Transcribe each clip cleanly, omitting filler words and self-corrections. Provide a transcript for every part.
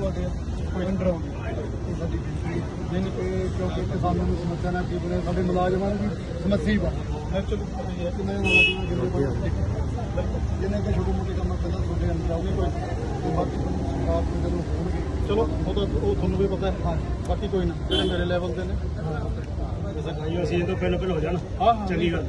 क्योंकि किसानों की समस्या ना की बने साढ़े मुलाजमान की समस्या ही बन जिन्हें कि छोटे मोटे काम पहले छोटे जाओगे कोई बाकी सरकार को जो होंगे चलो वो तो थोड़ा भी पता है हाँ बाकी कोई ना जो मेरे लेवल के ने भाई असीं तो बिल्कुल हो जाना हाँ चंगी गल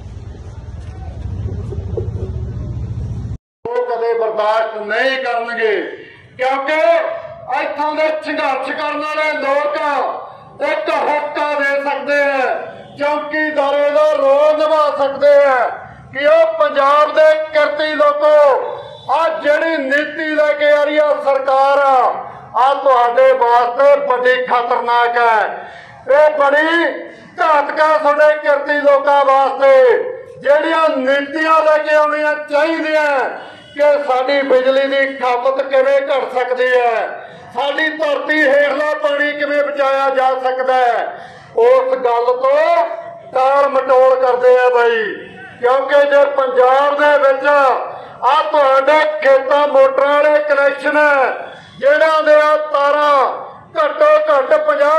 कदे बर्दाश्त नहीं करनगे क्योंकि इत्थों के संघर्ष करने वाले लोग एक होका दे सकते हैं चौकीदारे का रोल निभा सकते हैं कि वह पंजाब के किरती लोगों आज जिहड़ी नीति लेके आ रही है सरकार आ तुहाडे वास्ते बड़ी खतरनाक है ये बड़ी घातक है तुहाडे किरती लोगों वास्ते जिहड़ियां नीतियां लेके आउणियां चाहीदियां कि साडी बिजली की खपत किवें घट सकती है साडी धरती हेठला पानी किवें बचाया जा सकता है उस गल तो टाल मटोल करते हैं भाई क्योंकि जो पंजाब दे विच आ तुहाडे खेतां मोटरां वाले कनैक्शन जिहड़ां दे तारां घट्टो घट्ट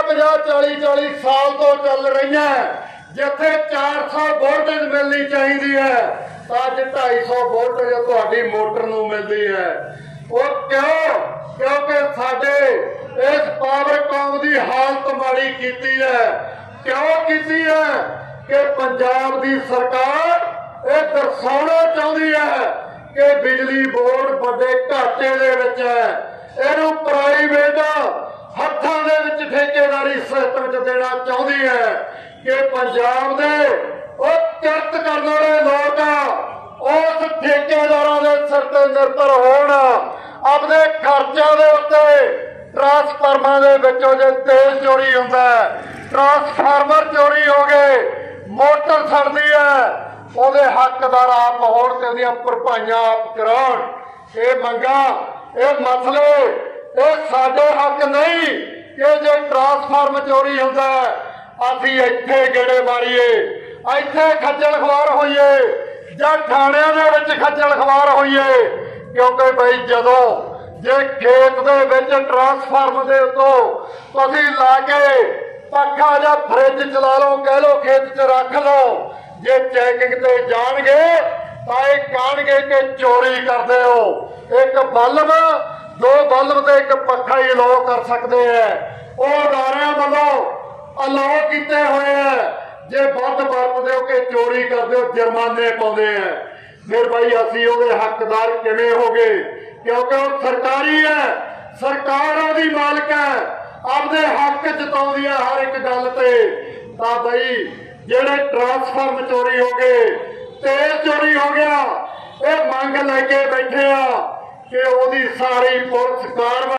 50-40 साल तो चल रही है जिथे 400 वोल्टेज मिलनी चाहिए है अज 250 वोल्टेज तुहाडी मोटर नूं मिलदी है वो क्यों क्योंकि साडे इस पावर कौम की हालत माड़ी कीती है क्यों कीती है कि पंजाब की सरकार ये दर्शाना चाहती है कि बिजली बोर्ड बड़े घाटे दे विच है इहनूं प्राइवेट हत्थां दे विच ठेकेदारी सिस्टम च देना चाहती है कि पंजाब दे ਉਹ ਕਿਰਤ ਕਰਨ ਵਾਲੇ ਲੋਕ ਉਸ ਠੇਕੇਦਾਰਾਂ ਦੇ ਸਿਰ ਤੇ ਨਿਰਭਰ ਹੋਣ ਆਪਣੇ ਖਰਚਿਆਂ ਦੇ ਉੱਤੇ ਟਰਾਂਸਫਾਰਮਰਾਂ ਦੇ ਵਿੱਚੋਂ ਜੇ ਤੇਲ ਚੋਰੀ ਹੁੰਦਾ ਟਰਾਂਸਫਾਰਮਰ ਚੋਰੀ ਹੋ ਗਏ ਮੋਟਰ ਸੜਦੀ ਹੈ ਉਹਦੇ ਹੱਕਦਾਰ ਆਪ ਹੋਣ ਤੇ ਉਹਦੀਆਂ ਭਰਪਾਈਆਂ ਆਪ ਕਰਾਉਣ ਇਹ ਮੰਗਾਂ ਇਹ ਮਸਲੇ ਇਹ ਸਾਡੇ ਹੱਕ ਨਹੀਂ ਕਿ ਜੇ ਟਰਾਂਸਫਾਰਮਰ ਚੋਰੀ ਹੁੰਦਾ ਅਸੀਂ ਇੱਥੇ ਗੇੜੇ ਮਾਰੀਏ ਇੱਥੇ ਖੱਜਲ ਖਵਾਰ ਹੋਈਏ ਜਾਂ ਥਾਣਿਆਂ ਦੇ ਵਿੱਚ ਖੱਜਲ ਖਵਾਰ ਹੋਈਏ ਕਿਉਂਕਿ ਬਈ ਜਦੋਂ ਜੇ ਖੇਤ ਦੇ ਵਿੱਚ ਟਰਾਂਸਫਾਰਮਰ ਦੇ ਉੱਤੋਂ ਤੁਸੀਂ ਲਾ ਕੇ ਪੱਖਾ ਜਾਂ ਫਰਿੱਜ ਚਲਾ ਲਓ ਕਹਿ ਲਓ ਖੇਤ 'ਚ ਰੱਖ ਲਓ ਜੇ ਚੈਕਿੰਗ ਤੇ ਜਾਣਗੇ ਤਾਂ ਇਹ ਕਹਿਣਗੇ ਕਿ ਚੋਰੀ ਕਰਦੇ ਹੋ ਇੱਕ ਬਲਬ 2 ਬਲਬ ਤੇ ਇੱਕ ਪੱਖਾ ਹੀ ਅਲਾਉ ਕਰ ਸਕਦੇ ਹੈ ਉਹ ਅਦਾਰਿਆਂ ਵੱਲੋਂ ਅਲਾਉ ਕੀਤੇ ਹੋਏ ਹੈ जे बंद वरतदे हो कि चोरी करते हो जुर्माने पाते हैं फिर भाई असी उहदे हकदार किवें हो गए क्योंकि वो सरकारी है सरकार दी मालिक है अपने हक जताउंदी है हर एक गल ते तां भाई जिहड़े ट्रांसफार्म चोरी हो गए तेल चोरी हो गया ये मंग लेके बैठे आ कि ओहदी सारी पुलिस कार्रवाई